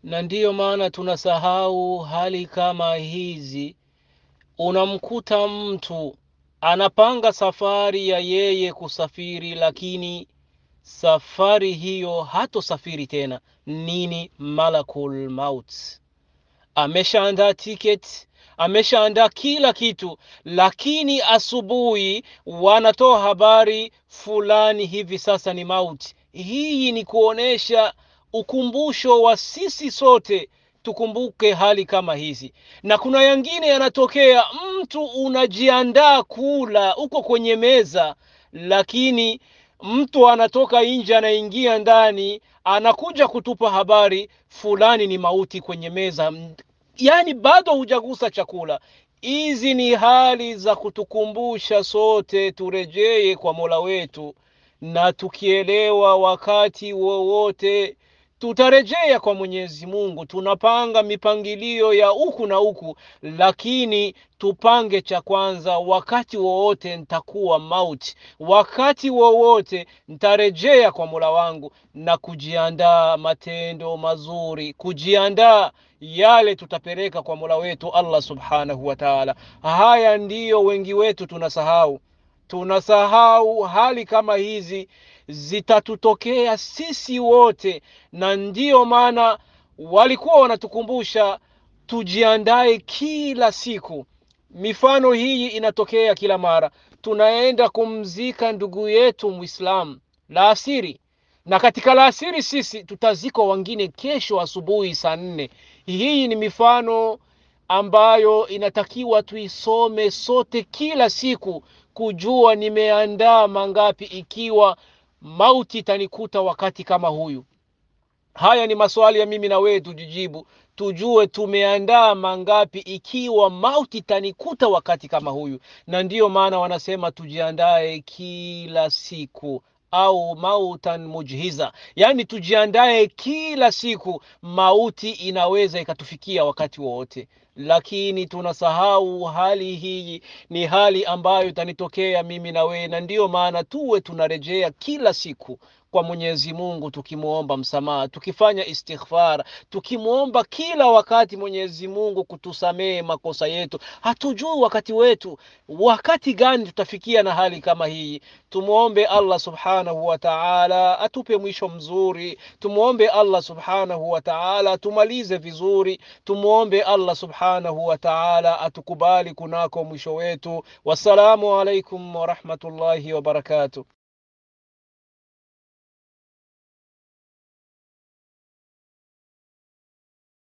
Na ndiyo maana tunasahau hali kama hizi. Unamkuta mtu anapanga safari ya yeye kusafiri, lakini safari hiyo hatosafiri tena. Nini? Malakul maut ameshaandaa ticket, ameshaandaa kila kitu, lakini asubuhi wanatoa habari fulani hivi sasa ni mauti. Hii ni kuonesha ukumbusho wa sisi sote tukumbuke hali kama hizi. Na kuna yangine yanatokea, mtu unajiandaa kula uko kwenye meza, lakini mtu anatoka nje anaingia ndani anakuja kutupa habari fulani ni mauti kwenye meza, yani bado hujagusa chakula. Hizi ni hali za kutukumbusha sote turejee kwa Mola wetu, na tukielewa wakati wowote tutarejea kwa Mwenyezi Mungu. Tunapanga mipangilio ya huku na huku, lakini tupange cha kwanza, wakati wowote nitakuwa mauti, wakati wowote nitarejea kwa Mola wangu, na kujiandaa matendo mazuri, kujiandaa yale tutapeleka kwa Mola wetu Allah subhanahu wa ta'ala. Haya ndiyo wengi wetu tunasahau hali kama hizi zitatutokea sisi wote, na ndiyo maana walikuwa wanatukumbusha tujiandae kila siku. Mifano hii inatokea kila mara. Tunaenda kumzika ndugu yetu Muislam la asiri, na katika la asiri sisi tutazikwa wengine kesho asubuhi saa 4. Hii ni mifano ambayo inatakiwa tuisome sote kila siku, kujua nimeandaa mangapi ikiwa mauti itanikuta wakati kama huyu. Haya ni maswali ya mimi na wewe tujijibu, tujue tumeandaa mangapi ikiwa mauti itanikuta wakati kama huyu. Na ndiyo maana wanasema tujiandae kila siku, au mautan mujhiza, yani tujiandae kila siku, mauti inaweza ikatufikia wakati wowote. Lakini tunasahau hali hii ni hali ambayo itanitokea mimi na wewe, na ndiyo maana tuwe tunarejea kila siku kwa Mwenyezi Mungu, tukimuomba msamaha, tukifanya istighfar, tukimuomba kila wakati Mwenyezi Mungu kutusamee makosa yetu. Hatujui wakati gani tutafikia na hali kama hii. Tumuombe Allah subhanahu wa ta'ala atupe mwisho mzuri. Tumuombe Allah subhanahu wa ta'ala tumalize vizuri. Tumuombe Allah subhanahu wa ta'ala atukubali kunako mwisho wetu. Wassalamu alaikum wa rahmatullahi wa barakatuh.